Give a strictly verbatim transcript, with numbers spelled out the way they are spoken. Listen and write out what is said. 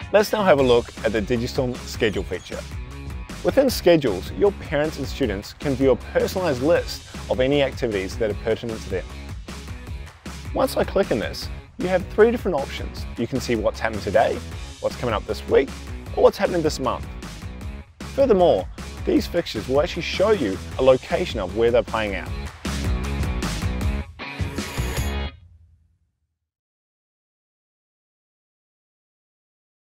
Let's now have a look at the Digistorm schedule feature. Within schedules, your parents and students can view a personalized list of any activities that are pertinent to them. Once I click on this, you have three different options. You can see what's happening today, what's coming up this week, or what's happening this month. Furthermore, these fixtures will actually show you a location of where they're playing out.